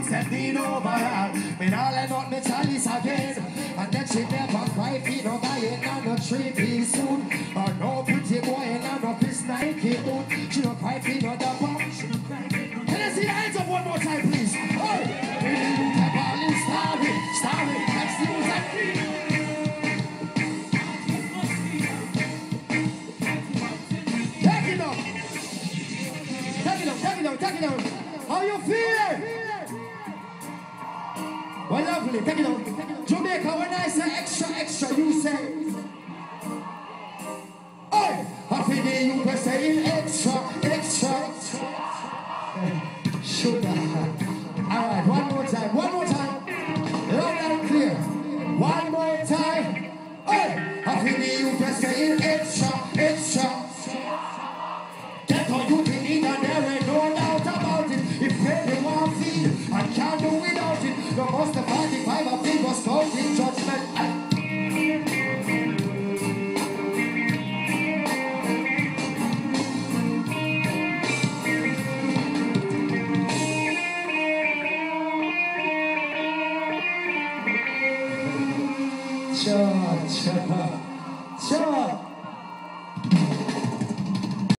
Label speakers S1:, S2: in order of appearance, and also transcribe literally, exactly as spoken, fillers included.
S1: youths that need overall. Me all I not me chalice again. And then she never cry feet no guy in no three-piece suit. Or no pretty boy in no Chris Nike boot. She don't cry feet no the bomb. She don't cry feet no. Can I see the hands up one more time, please? Oh! Starving, starving, that's the music. Take it up. Take it up, take it up, take it up. How you feel? Well, lovely, take it up. Jamaica, when I say extra, extra, you say. Oh, happy day, you can say extra, extra. Sugar. All right, one more time, one more time. Loud and clear. One more time. Hey! Happy day, you can say it extra, extra. Get on you can eat and there ain't no doubt about it. If you want feed, I can't do without it. No must the forty-five of people scolding judgment. Sure, sure, sure.